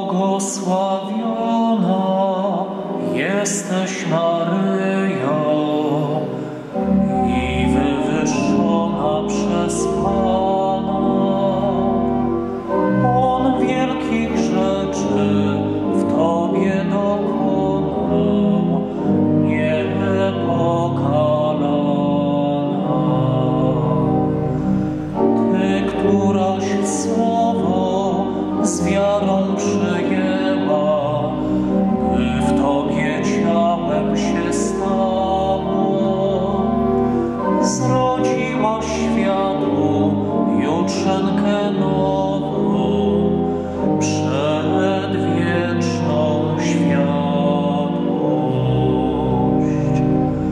Błogosławiona jesteś, Maryjo, i wywyższona przez Pana. On wielkich rzeczy w Tobie dokonał, niepokalana. Ty, któraś słowo z wiarą przyjęła, by w Tobie ciałem się stało. Zrodziłaś światu jutrzenkę nową, przedwieczną światłość.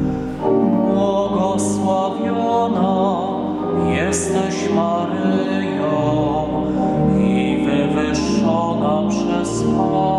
Błogosławiona jesteś, Maryjo, i wywyższona przez Pana.